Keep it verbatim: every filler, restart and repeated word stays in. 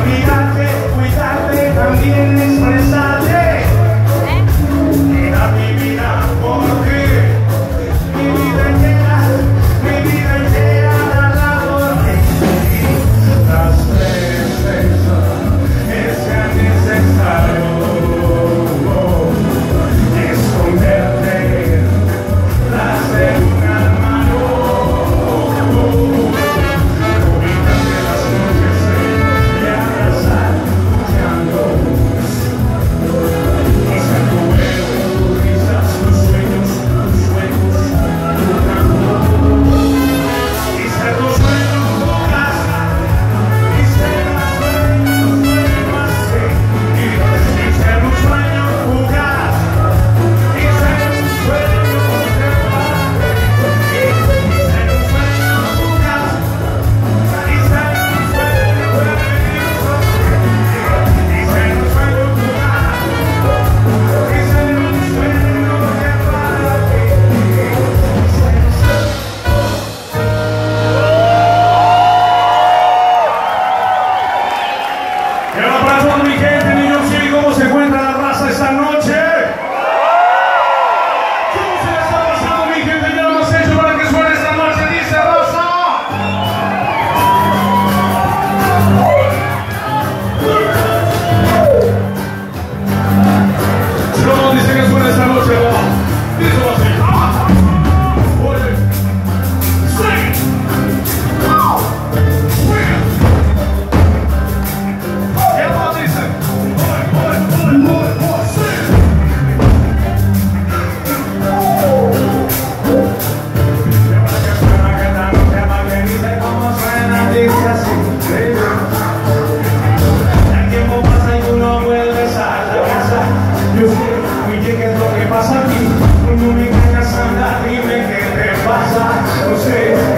Cuídate, cuídate, también expresarte. Mira mi vida, porque mi vida entera, mi vida entera la labor de ti. Las veces es sea necesario esconderte tras de una mano. Ubícate las noches y abrazar luchando. Y ser tu héroe, tus risas, tus sueños, tus sueños, tu canto. Y ser tu sueño, tu casa. Y ser tu sueño, tu sueño así. Y ser tu sueño, tu casa. Y ser tu sueño, tu padre. Y ser tu sueño, tu casa. Y ser tu sueño, tu hermoso. Y ser tu sueño, tu casa. Y ser un sueño que para ti. Y ahora para toda mi gente, niños, sí, ¿cómo se encuentra la raza esta noche? ¿Cómo se la está pasando, mi gente? Ya lo hemos hecho para que suene esta noche, dice raza. ¿Cómo dice que suena esta noche? Va. Dice así. Ah. Oye. Sing it. Oh. Swing it. Y ahora dice. Oye, oye, oye, oye, oye, sing it. Y ahora que suena, que tal, no se llama, que dice cómo suena, dice así. El tiempo pasa y tú no vuelves a la casa. Yo sé, oye, ¿qué es lo que pasa aquí? Cuando me engañas, anda, dime qué te pasa. No sé.